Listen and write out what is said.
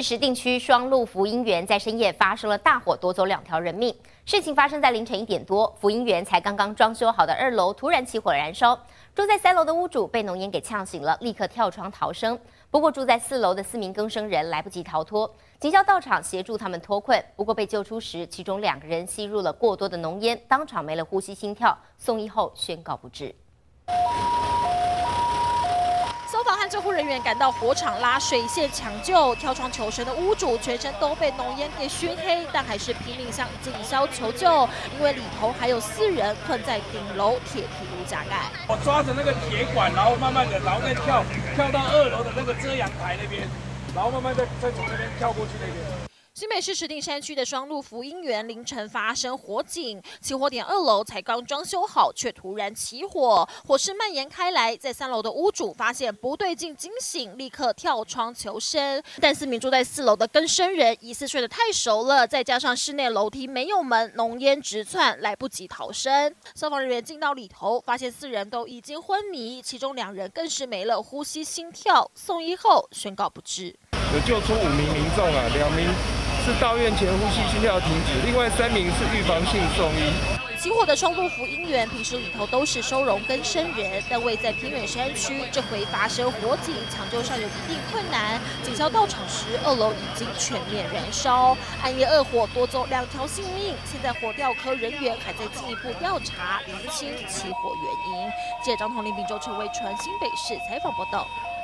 石碇区双鹿福音园在深夜发生了大火，夺走2条人命。事情发生在凌晨1点多，福音园才刚刚装修好的2楼突然起火燃烧，住在3楼的屋主被浓烟给呛醒了，立刻跳窗逃生。不过住在4楼的4名更生人来不及逃脱，警消到场协助他们脱困。不过被救出时，其中2个人吸入了过多的浓烟，当场没了呼吸心跳，送医后宣告不治。 消防和救护人员赶到火场拉水线抢救，跳窗求生的屋主全身都被浓烟给熏黑，但还是拼命向警消求救，因为里头还有4人困在顶楼铁皮屋加盖。 我抓着那个铁管，然后慢慢的，然后再跳到2楼的那个遮阳台那边，然后慢慢再从那边跳过去那边。 新北市石碇山区的双鹿福音园凌晨发生火警，起火点2楼才刚装修好，却突然起火，火势蔓延开来。在3楼的屋主发现不对劲，惊醒，立刻跳窗求生。但4名住在4楼的更生人疑似睡得太熟了，再加上室内楼梯没有门，浓烟直窜，来不及逃生。消防人员进到里头，发现4人都已经昏迷，其中2人更是没了呼吸心跳，送医后宣告不治。 有救出5名民众啊，2名 是到院前呼吸心跳停止，另外3名是预防性送医。 起火的双鹿福音园平时里头都是收容更生人，但位在偏远山区，这回发生火警，抢救上有一定困难。警消到场时，2楼已经全面燃烧，暗夜恶火夺走2条性命。现在火调科人员还在进一步调查厘清起火原因。记者张同林、滨州陈维传新北市采访报道。